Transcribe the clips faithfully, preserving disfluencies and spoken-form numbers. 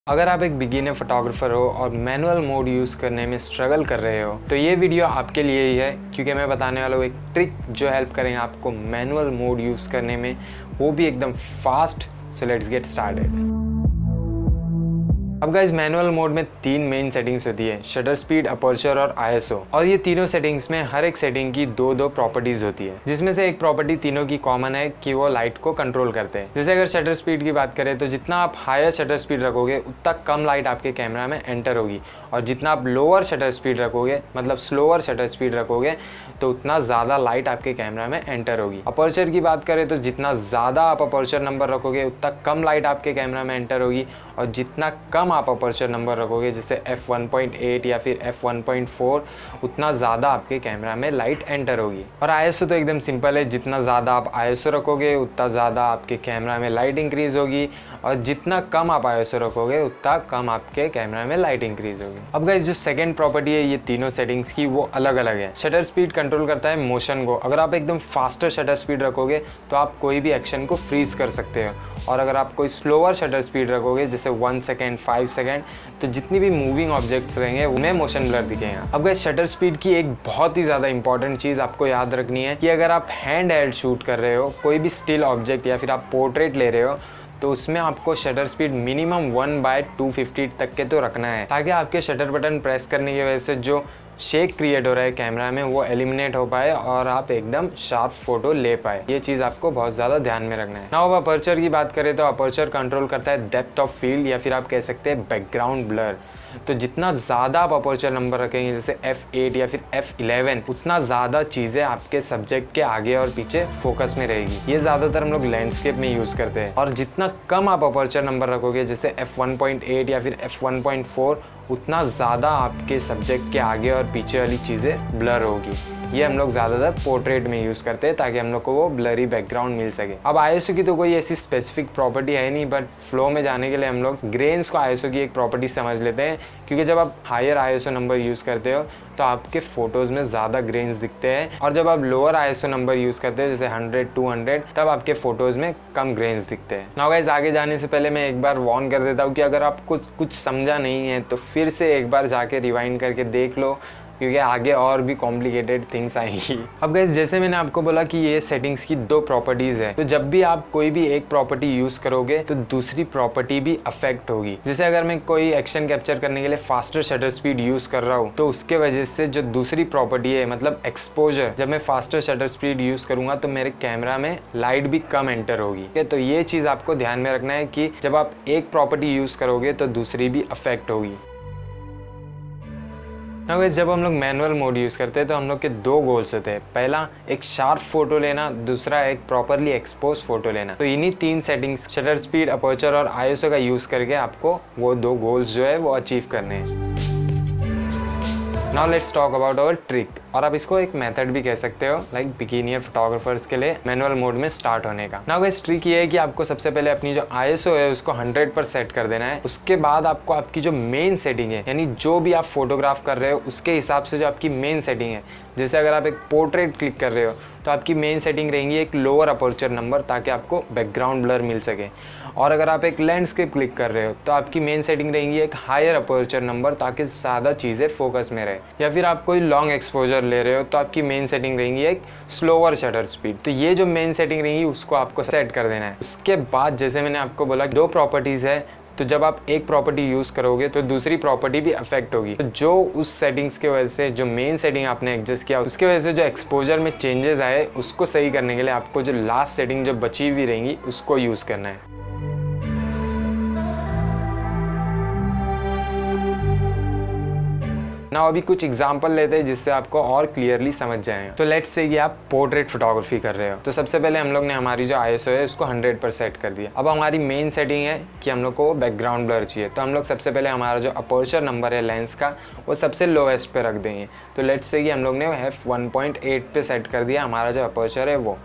अगर आप एक बिगिनर फोटोग्राफर हो और मैनुअल मोड यूज़ करने में स्ट्रगल कर रहे हो तो ये वीडियो आपके लिए ही है, क्योंकि मैं बताने वाला हूँ एक ट्रिक जो हेल्प करेंगे आपको मैनुअल मोड यूज़ करने में, वो भी एकदम fast. So let's get started. अब गाइस मैनुअल मोड में तीन मेन सेटिंग्स होती है, शटर स्पीड, अपर्चर और आई एस ओ। और ये तीनों सेटिंग्स में हर एक सेटिंग की दो दो प्रॉपर्टीज होती है, जिसमें से एक प्रॉपर्टी तीनों की कॉमन है कि वो लाइट को कंट्रोल करते हैं। जैसे अगर शटर स्पीड की बात करें तो जितना आप हायर शटर स्पीड रखोगे उतना कम लाइट आपके कैमरा में एंटर होगी, और जितना आप लोअर शटर स्पीड रखोगे मतलब स्लोअर शटर स्पीड रखोगे तो उतना ज़्यादा लाइट आपके कैमरा में एंटर होगी। अपर्चर की बात करें तो जितना ज़्यादा आप अपर्चर नंबर रखोगे उतना कम लाइट आपके कैमरा में एंटर होगी, और जितना कम आप अपर्चर नंबर रखोगे जैसे एफ वन पॉइंट एट या फिर एफ वन पॉइंट फोर उतना ज़्यादा आपके कैमरा में लाइट एंटर होगी। और आई एस ओ तो एकदम सिंपल है, जितना ज़्यादा आप आई एस ओ रखोगे उतना ज़्यादा आपके कैमरा में लाइट इंक्रीज होगी, और जितना कम आप आई एस ओ रखोगे उतना कम आपके कैमरा में लाइट इंक्रीज होगी। अब गाइस जो सेकंड प्रॉपर्टी है ये तीनों सेटिंग्स की वो अलग अलग है। शटर स्पीड कंट्रोल करता है मोशन को। अगर आप एकदम फास्टर शटर स्पीड रखोगे तो आप कोई भी एक्शन को फ्रीज कर सकते हो, और अगर आप कोई स्लोअर शटर स्पीड रखोगे जैसे वन सेकेंड फाइव सेकेंड तो जितनी भी मूविंग ऑब्जेक्ट्स रहेंगे उन्हें मोशन ब्लर दिखेगा। अब गाइस शटर स्पीड की एक बहुत ही ज़्यादा इंपॉर्टेंट चीज़ आपको याद रखनी है कि अगर आप हैंड हेल्ड शूट कर रहे हो कोई भी स्टिल ऑब्जेक्ट या फिर आप पोर्ट्रेट ले रहे हो तो उसमें आपको shutter speed minimum one by two fifty तक के तो रखना है, ताकि आपके शटर बटन प्रेस करने की वजह से जो शेक क्रिएट हो रहा है कैमरा में वो एलिमिनेट हो पाए और आप एकदम शार्प फोटो ले पाए। ये चीज़ आपको बहुत ज़्यादा ध्यान में रखना है। नाउ अब अपर्चर की बात करें तो अपर्चर कंट्रोल करता है डेप्थ ऑफ फील्ड या फिर आप कह सकते हैं बैकग्राउंड ब्लर। तो जितना ज़्यादा आप अपर्चर नंबर रखेंगे जैसे एफ एट या फिर एफ इलेवन उतना ज़्यादा चीज़ें आपके सब्जेक्ट के आगे और पीछे फोकस में रहेगी। ये ज़्यादातर हम लोग लैंडस्केप में यूज़ करते हैं। और जितना कम आप अपर्चर नंबर रखोगे जैसे एफ वन पॉइंट एट या फिर एफ वन पॉइंट फोर उतना ज़्यादा आपके सब्जेक्ट के आगे और पीछे वाली चीज़ें ब्लर होगी। ये हम लोग ज़्यादातर पोर्ट्रेट में यूज़ करते हैं ताकि हम लोग को वो ब्लरी बैकग्राउंड मिल सके। अब आई एस ओ की तो कोई ऐसी स्पेसिफिक प्रॉपर्टी है नहीं, बट फ्लो में जाने के लिए हम लोग ग्रेन्स को आई एस ओ की एक प्रॉपर्टी समझ लेते हैं, क्योंकि जब आप higher I S O number use करते हो तो आपके फ़ोटोज़ में ज़्यादा ग्रेन्स दिखते हैं, और जब आप lower I S O number use करते हो जैसे हंड्रेड टू हंड्रेड तब आपके फ़ोटोज़ में कम ग्रेन्स दिखते हैं। नाउ गाइस आगे जाने से पहले मैं एक बार वार्न कर देता हूँ कि अगर आप कुछ कुछ समझा नहीं है तो फिर से एक बार जाके रिवाइंड करके देख लो, क्योंकि आगे और भी कॉम्प्लिकेटेड थिंग्स आएंगी। अब गाइस जैसे मैंने आपको बोला कि ये सेटिंग्स की दो प्रॉपर्टीज़ है, तो जब भी आप कोई भी एक प्रॉपर्टी यूज़ करोगे तो दूसरी प्रॉपर्टी भी अफेक्ट होगी। जैसे अगर मैं कोई एक्शन कैप्चर करने के लिए फास्टर शटर स्पीड यूज़ कर रहा हूँ तो उसके वजह से जो दूसरी प्रॉपर्टी है मतलब एक्सपोजर, जब मैं फास्टर शटर स्पीड यूज़ करूँगा तो मेरे कैमरा में लाइट भी कम एंटर होगी। तो ये चीज़ आपको ध्यान में रखना है कि जब आप एक प्रॉपर्टी यूज़ करोगे तो दूसरी भी अफेक्ट होगी। ना गाइस जब हम लोग मैनुअल मोड यूज़ करते हैं तो हम लोग के दो गोल्स होते हैं। पहला एक शार्प फोटो लेना, दूसरा एक प्रॉपरली एक्सपोज फोटो लेना। तो इन्हीं तीन सेटिंग्स शटर स्पीड, अपर्चर और आई एस ओ का यूज़ करके आपको वो दो गोल्स जो है वो अचीव करने हैं। Now let's talk about our trick, और आप इसको एक मेथड भी कह सकते हो लाइक बिगिनियर फोटोग्राफर्स के लिए मैनुअल मोड में स्टार्ट होने का। नाउ गाइस ट्रिक ये है कि आपको सबसे पहले अपनी जो आई एस ओ है उसको हंड्रेड पर सेट कर देना है। उसके बाद आपको आपकी जो मेन सेटिंग है यानी जो भी आप फोटोग्राफ कर रहे हो उसके हिसाब से जो आपकी मेन सेटिंग है, जैसे अगर आप एक पोर्ट्रेट क्लिक कर रहे हो तो आपकी मेन सेटिंग रहेंगी एक लोअर अपर्चर नंबर ताकि आपको बैकग्राउंड ब्लर मिल सके, और अगर आप एक लैंडस्केप क्लिक कर रहे हो तो आपकी मेन सेटिंग रहेंगी एक हायर अपर्चर नंबर ताकि ज़्यादा चीज़ें फोकस में रहे, या फिर आप कोई लॉन्ग एक्सपोजर ले रहे हो तो आपकी मेन सेटिंग रहेंगी एक स्लोअर शटर स्पीड। तो ये जो मेन सेटिंग रहेंगी उसको आपको सेट कर देना है। उसके बाद जैसे मैंने आपको बोला दो प्रॉपर्टीज़ है, तो जब आप एक प्रॉपर्टी यूज़ करोगे तो दूसरी प्रॉपर्टी भी अफेक्ट होगी। तो जो उस सेटिंग्स के वजह से जो मेन सेटिंग आपने एडजस्ट किया उसके वजह से जो एक्सपोजर में चेंजेस आए उसको सही करने के लिए आपको जो लास्ट सेटिंग जो बची हुई रहेंगी उसको यूज़ करना है। ना अभी कुछ एग्जांपल लेते हैं जिससे आपको और क्लियरली समझ जाए। तो लेट्स से कि आप पोर्ट्रेट फोटोग्राफी कर रहे हो, तो सबसे पहले हम लोग ने हमारी जो आई एस ओ है उसको हंड्रेड पर सेट कर दिया। अब हमारी मेन सेटिंग है कि हम लोग को बैकग्राउंड ब्लर चाहिए, तो हम लोग सबसे पहले हमारा जो अपर्चर नंबर है लेंस का वो सबसे लोएस्ट पे रख देंगे। तो लेट्स से कि हम लोग ने एफ वन पॉइंट एट पे सेट कर दिया हमारा जो अपर्चर है वो।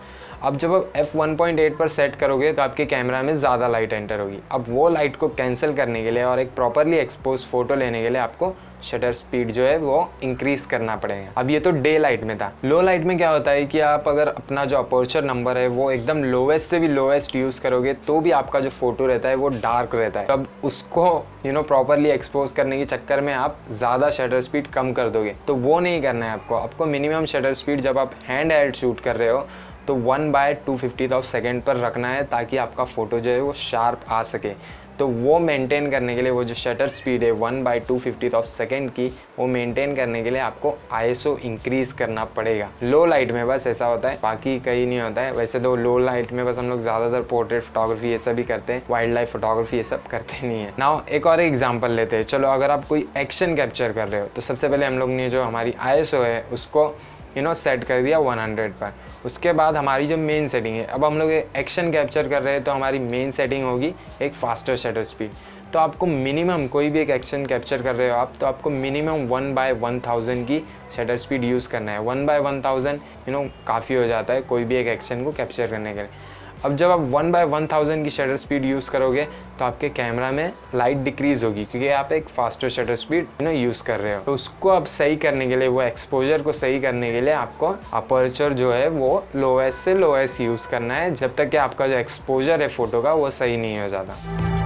अब जब आप एफ वन पॉइंट एट पर सेट करोगे तो आपके कैमरा में ज़्यादा लाइट एंटर होगी। अब वो लाइट को कैंसिल करने के लिए और एक प्रॉपरली एक्सपोज फोटो लेने के लिए आपको शटर स्पीड जो है वो इंक्रीज करना पड़ेगा। अब ये तो डे लाइट में था। लो लाइट में क्या होता है कि आप अगर अपना जो अपर्चर नंबर है वो एकदम लोवेस्ट से भी लोवेस्ट यूज़ करोगे तो भी आपका जो फोटो रहता है वो डार्क रहता है। अब उसको यू नो प्रॉपरली एक्सपोज करने के चक्कर में आप ज़्यादा शटर स्पीड कम कर दोगे, तो वो नहीं करना है आपको। आपको मिनिमम शटर स्पीड जब आप हैंड हेल्ड शूट कर रहे हो तो one by two fifty of second पर रखना है ताकि आपका फ़ोटो जो है वो शार्प आ सके। तो वो मेंटेन करने के लिए वो जो शटर स्पीड है one by two fifty of second की, वो मेंटेन करने के लिए आपको आईएसओ इंक्रीज करना पड़ेगा। लो लाइट में बस ऐसा होता है, बाकी कहीं नहीं होता है। वैसे तो लो लाइट में बस हम लोग ज़्यादातर पोर्ट्रेट फोटोग्राफी ये सब ही करते हैं, वाइल्ड लाइफ फोटोग्राफी ये सब करते नहीं है। नाउ एक और एग्जाम्पल लेते हैं। चलो अगर आप कोई एक्शन कैप्चर कर रहे हो तो सबसे पहले हम लोग ने जो हमारी आईएसओ है उसको यू नो सेट कर दिया वन हंड्रेड पर। उसके बाद हमारी जो मेन सेटिंग है, अब हम लोग एक्शन कैप्चर कर रहे हैं तो हमारी मेन सेटिंग होगी एक फास्टर शटर स्पीड। तो आपको मिनिमम कोई भी एक एक्शन कैप्चर कर रहे हो आप, तो आपको minimum one by one thousand की शटर स्पीड यूज़ करना है। One by one thousand you know काफ़ी हो जाता है कोई भी एक एक्शन को कैप्चर करने के लिए। अब जब आप वन बाय वन थाउजेंड की शटर स्पीड यूज़ करोगे तो आपके कैमरा में लाइट डिक्रीज होगी क्योंकि आप एक faster shutter speed you know use कर रहे हो। तो उसको अब सही करने के लिए, वो एक्सपोजर को सही करने के लिए आपको अपर्चर जो है वो लोएस्ट से लोएस्ट यूज़ करना है जब तक कि आपका जो एक्सपोजर है फोटो का वो सही नहीं हो जाता।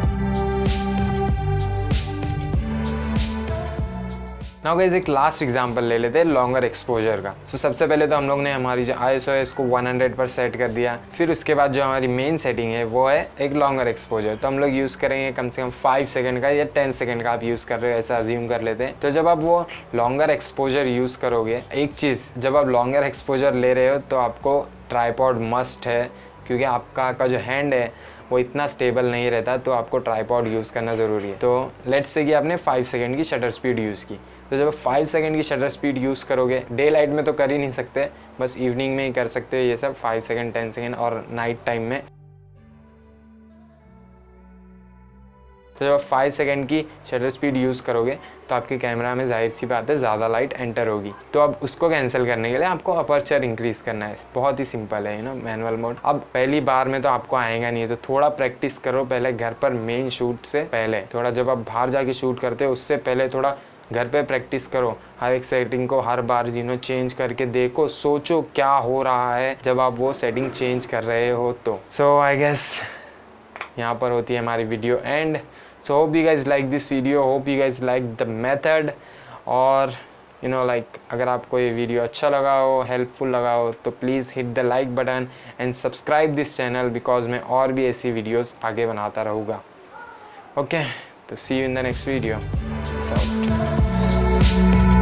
नाउ गाइस एक लास्ट एग्जांपल ले लेते हैं लॉन्गर एक्सपोजर का। सो so, सबसे पहले तो हम लोग ने हमारी जो आईएसओ है इसको वन हंड्रेड पर सेट कर दिया। फिर उसके बाद जो हमारी मेन सेटिंग है वो है एक लॉन्गर एक्सपोजर। तो हम लोग यूज़ करेंगे कम से कम फाइव सेकंड का या टेन सेकंड का आप यूज़ कर रहे हो ऐसा अज्यूम कर लेते हैं। तो जब आप वो लॉन्गर एक्सपोजर यूज़ करोगे, एक चीज़ जब आप लॉन्गर एक्सपोजर ले रहे हो तो आपको ट्राईपॉड मस्ट है क्योंकि आपका का जो हैंड है वो इतना स्टेबल नहीं रहता, तो आपको ट्राईपॉड यूज़ करना ज़रूरी है। तो लेट्स से कि आपने फाइव सेकंड की शटर स्पीड यूज़ की, तो जब फाइव सेकंड की शटर स्पीड यूज़ करोगे, डे लाइट में तो कर ही नहीं सकते, बस इवनिंग में ही कर सकते हो ये सब फाइव सेकंड टेन सेकंड और नाइट टाइम में। तो जब आप फाइव सेकंड की शटर स्पीड यूज़ करोगे तो आपके कैमरा में जाहिर सी बात है ज़्यादा लाइट एंटर होगी। तो अब उसको कैंसिल करने के लिए आपको अपर्चर इंक्रीज़ करना है। बहुत ही सिंपल है यू नो मैनुअल मोड। अब पहली बार में तो आपको आएगा नहीं, तो थोड़ा प्रैक्टिस करो पहले घर पर, मेन शूट से पहले थोड़ा, जब आप बाहर जाके शूट करते हो उससे पहले थोड़ा घर पे प्रैक्टिस करो। हर एक सेटिंग को हर बार यू नो चेंज करके देखो, सोचो क्या हो रहा है जब आप वो सेटिंग चेंज कर रहे हो। तो सो आई गेस यहाँ पर होती है हमारी video end. So hope you guys like this video, hope you guys like the method, और you know like अगर आपको ये वीडियो अच्छा लगा हो, हेल्पफुल लगा हो, तो please hit the like button and subscribe this channel because मैं और भी ऐसी वीडियोस आगे बनाता रहूँगा। ओके, तो see you in the next video.